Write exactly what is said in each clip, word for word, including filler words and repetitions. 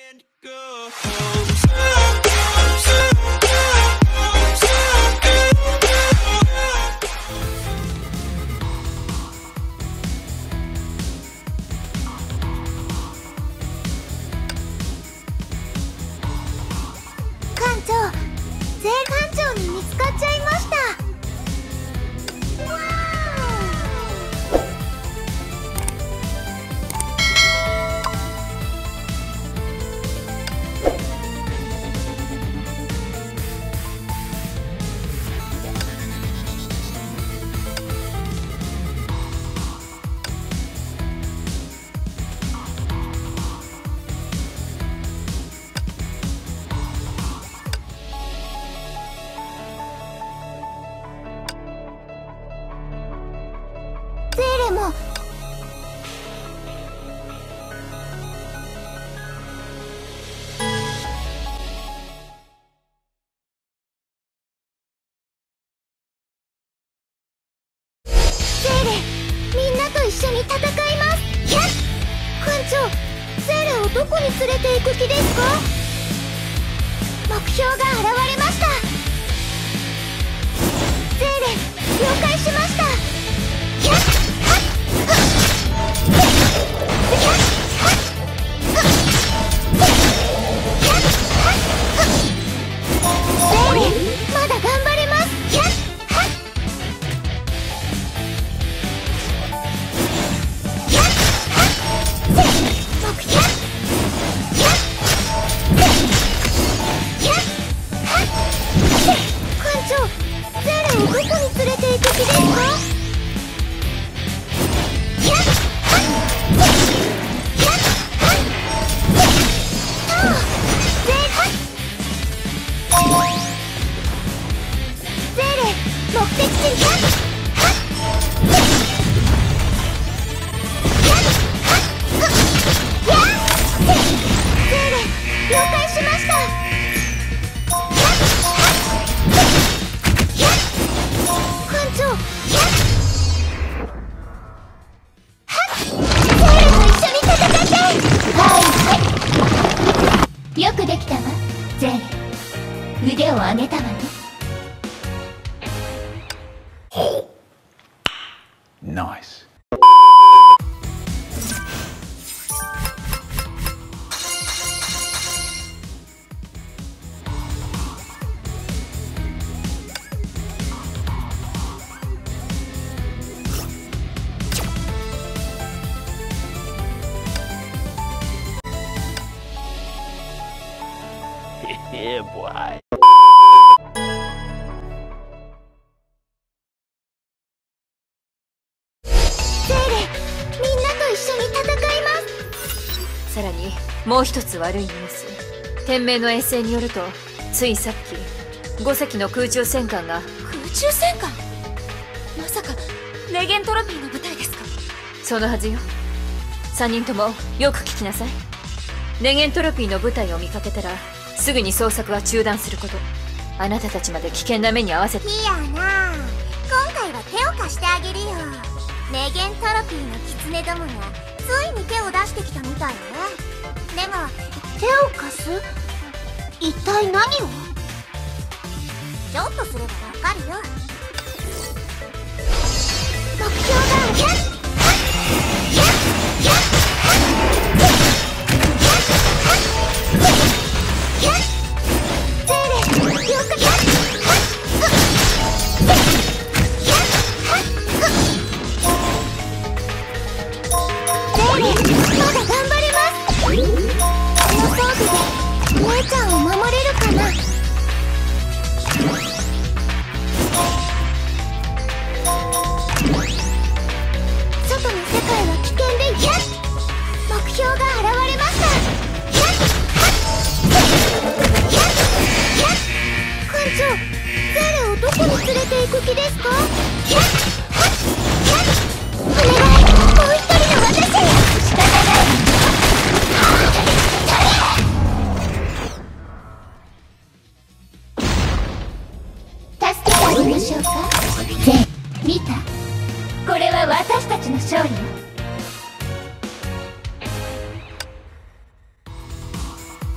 艦長、税艦長に見つかっちゃいました。ゼーレもゼーレ、みんなと一緒に戦います。キャッ艦長、ゼーレをどこに連れて行く気ですか？目標が現れました。ゼーレ、了解しました。キャッまだ頑張れます。キャッハッキャッハッ僕キャッキャッキャッハッ艦長、ゼーレをどこに連れて行く気ですか？キャッハッキャッハッああゼーハッゼーレ、目的地にキャッハッキャッハッやっゼーレ、了解しました。キャッハッキャッ艦長、キャッハッゼーレと一緒に戦いたい。はいはい、よくできたわゼーレ、腕を上げたわね。 Nice. Yeah, boy. さらにもう一つ悪いニュース。天命の衛星によると、ついさっきご隻の空中戦艦が。 空中戦艦？まさかネゲントロピーの部隊ですか？ そのはずよ。さんにんともよく聞きなさい。ネゲントロピーの部隊を見かけたらすぐに捜索は中断すること。あなたたちまで危険な目に遭わせて。 いやな、今回は手を貸してあげるよ。ネゲントロピーの狐どもがついに手を出してきたみたいね。でも手を貸す？一体何を？ちょっとすればわかるよ。目標がキャッハッキャッキャッハッキャッゼーレ、了解。キャッハッキャッハッゼーレ、まだ頑張れます。この装具で姉ちゃんを守れるかな？外の世界は危険で、キャッ目標が現れました。キャッハッキャッキャッ艦長、ゼーレをどこに連れて行く気ですか？キャッハッキャッお願い、もう一人の私。仕方ない。助けてあげましょうか。ゼーレ、見た？これは私たちの勝利よ。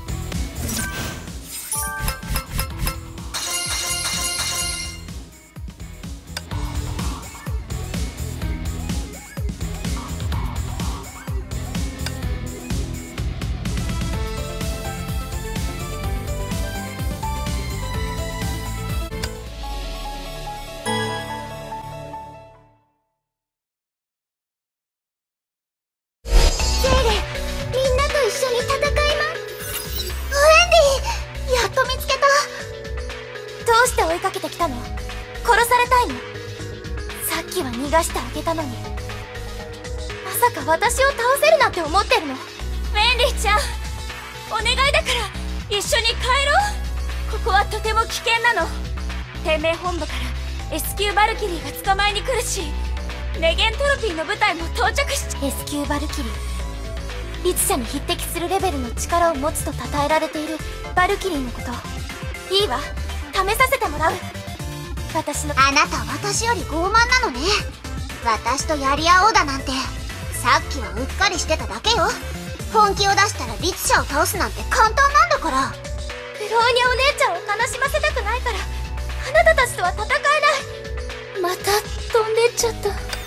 けてきたの？殺されたいの？さっきは逃がしてあげたのに、まさか私を倒せるなんて思ってるの？ ウェンリーちゃん、お願いだから一緒に帰ろう。ここはとても危険なの。天命本部から エスキュー バルキリーが捕まえに来るし、ネゲントロピーの部隊も到着しちゃ。 エスキュー バルキリー、律者に匹敵するレベルの力を持つと称えられているバルキリーのこと、いいわ、試させてもらう。私のあなた私より傲慢なのね。私とやり合おうだなんてさっきはうっかりしてただけよ。本気を出したら律者を倒すなんて簡単なんだから。 フローニャお姉ちゃんを悲しませたくないから、あなたたちとは戦えない。また飛んでっちゃった。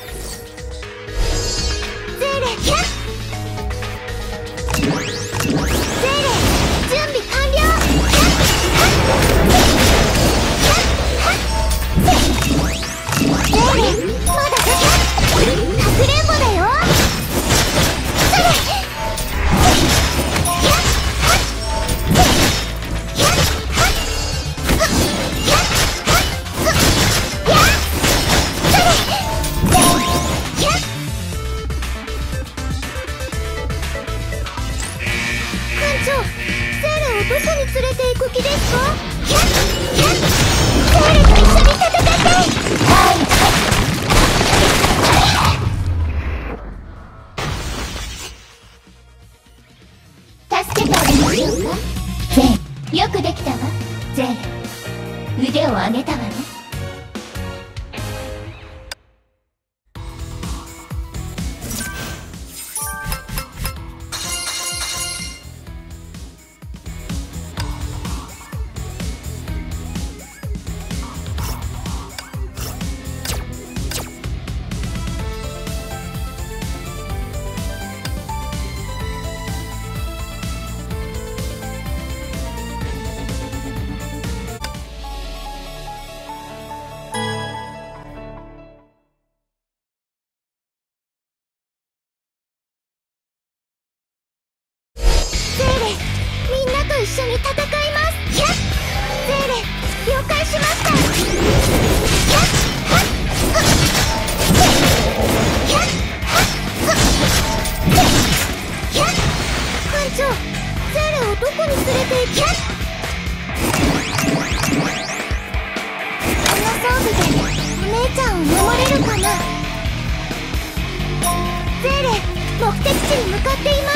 ゼーレ、キャッゼーレ、準備完了。ゼーレ、まだかくれんぼだよ。それどこに連れて行く気ですか？キャッキャッ、ゼーレと一緒に戦って。助けてあげましょうか。ゼーレ、よくできたわ。ゼーレ、腕を上げたわね。一緒に戦います。キャッ、ゼーレ、了解しました。キャッ、ハッ、キャッ、ハッ、キャッ、艦長、ゼーレをどこに連れて。キャッ、この装備でお姉ちゃんを守れるかな。ゼーレ、目的地に向かっています。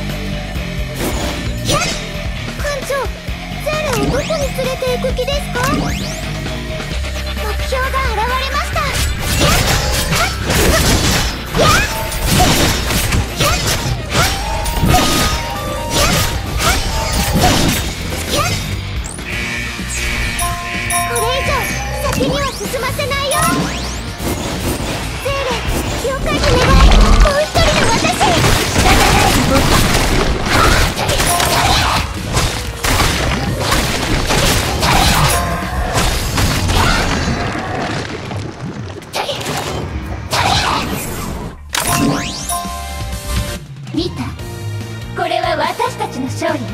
キャッ、艦長、ゼーレをどこに連れて行く気ですか？目標が現れました。キャッ、ハッ、キャッ、キャッ、ハッ、キャッ、ハッ、キャッ。これ以上先には進ませないよ。ゼーレ、了解お願い。もう一人の私、仕方ないの僕。見た？これは私たちの勝利よ。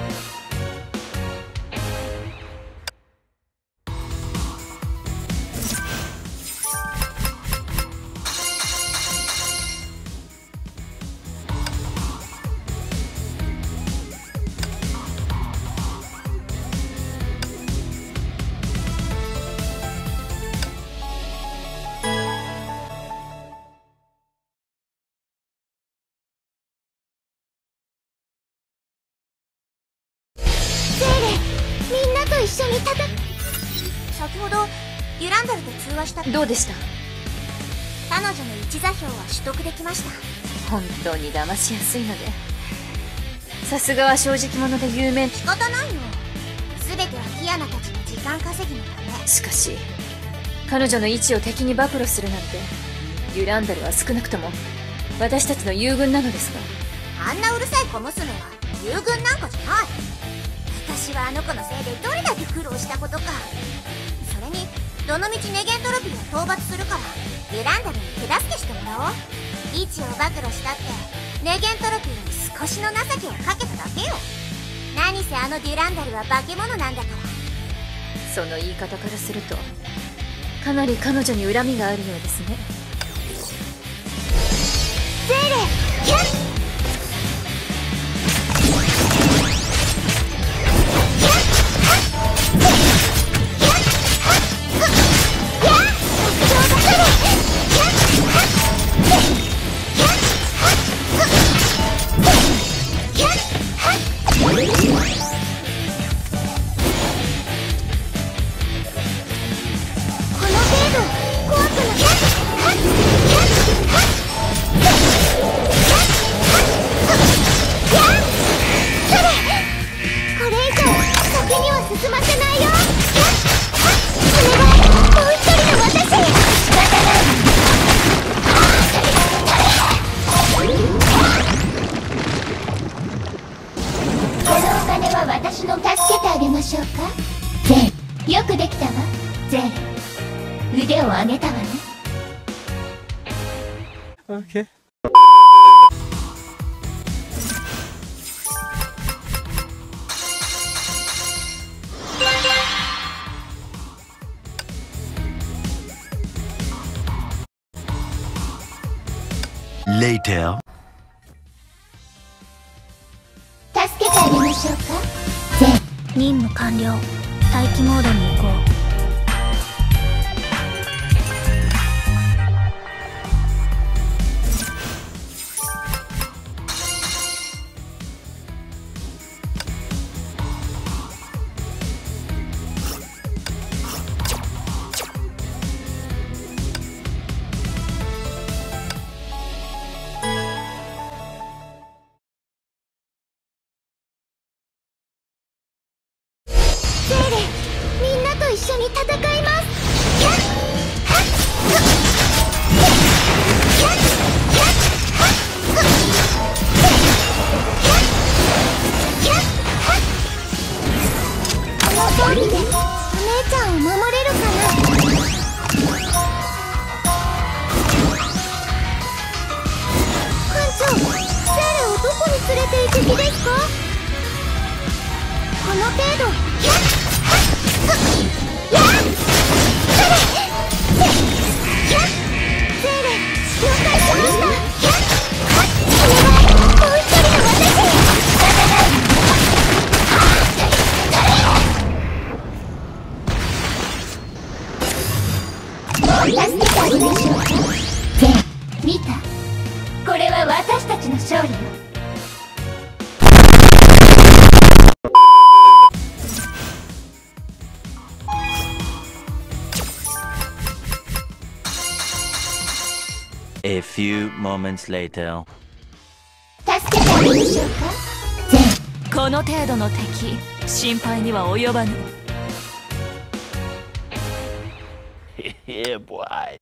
一緒に戦っ。先ほどデュランダルと通話した。 どうでした？ 彼女の一座標は取得できました。 本当に騙しやすいので、さすがは正直者で有名。 仕方ないよ。全てはティアナたちの時間稼ぎのため。 しかし彼女の位置を敵に暴露するなんて、デュランダルは少なくとも私たちの友軍なのですが。 あんなうるさい小娘は友軍なんかじゃない。私はあの子のせいでどれだけ苦労したことか。それにどのみちネゲントロピーを討伐するからデュランダルに手助けしてもらおう。位置を暴露したってネゲントロピーに少しの情けをかけただけよ。何せあのデュランダルは化け物なんだから。 その言い方からするとかなり彼女に恨みがあるようですね。 ゼーレキャッ私の助けてあげましょうか。ゼーレ、よくできたわ。ゼーレ、腕を上げたわね。 Okay. Later. 助けてあげましょうか。ゼーレ、 任務完了。待機モードに移行。 ゼーレ、みんなと一緒に戦います。キャッハッハッキャッキャッハッキャッハッこの通りでお姉ちゃんを守れるかな。艦長、ゼーレをどこに連れて行く気ですか？この程度、キャッやっ見た？これは私たちの勝利よ。 A few moments later. 助けてあげましょうか。ゼーレ、 この程度の敵、心配には及ばぬ。 Yeah, boy.